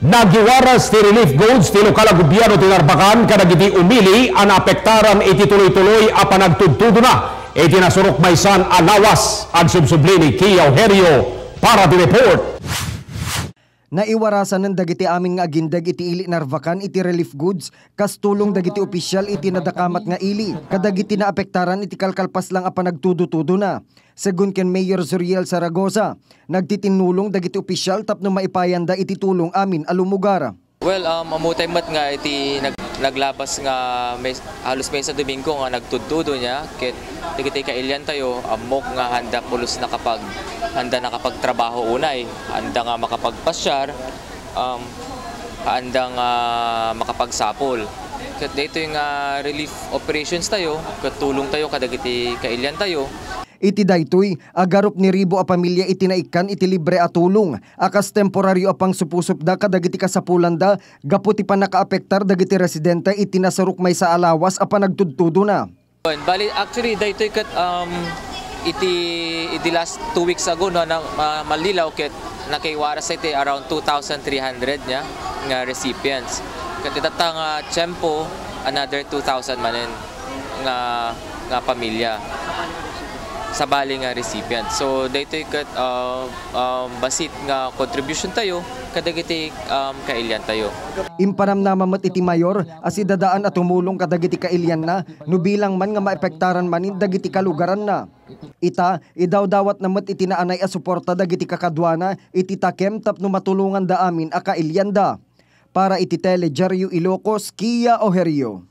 Nagiwaras ti relief goods ti lokal a gobyerno ti Narbacan kadagiti umili an apektaran iti tuloy-tuloy a panagtudtudo na iti nasurok maysan a lawas ang subsubli ni Kia Ojerio para ti report. Naiwarasan ng dagiti amin nga agindag iti ili Narvacan iti relief goods kas tulong dagiti opisyal iti nadakamat nga ili kadagiti naapektaran iti kalkalpas lang a panagtudo-tudo na. Segun ken Mayor Zuriel Zaragoza, nagtitinulong dagiti opisyal tapno maipayanda iti tulong amin a lumugar. Well, amutay mat nga iti naglabas nga halos may sa Domingo nga nagtudtudo niya ket dagiti kailyan tayo amok nga handa pulos na nakapagtrabaho unay, handa nga makapagpasyar, handa nga makapagsapol. Ket dito yung relief operations tayo, katulong tayo kadagiti kailyan tayo. Iti daytoy, agarop ni ribo a pamilya iti naikan iti libre a tulong. Akas temporaryo apang supusupda kadagiti kasapulanda, gapu ti panakaapektar dagiti residente iti nasaruk may sa alawas a panagtudtudo na. Bali, actually, daytoy kat iti last 2 weeks ago no, na malilaw ket nakaiwaras iti around 2,300 nya nga recipients. Ket itata nga tiyempo, another 2,000 manen nga pamilya sa bali nga recipient. So daytoy ket basit nga contribution tayo kadagiti kailyan tayo. Impanamnamamat iti mayor asi dadaan at tumulong kadagiti kailyan na nubilang man nga maepektaran manin dagiti kalugaran na. Ita idawdawat namet iti naanay a suporta dagiti kakadwana iti takem tapno matulungan da amin a kailyan da. Para iti Teledyaryo Ilocos, Kia Ojerio.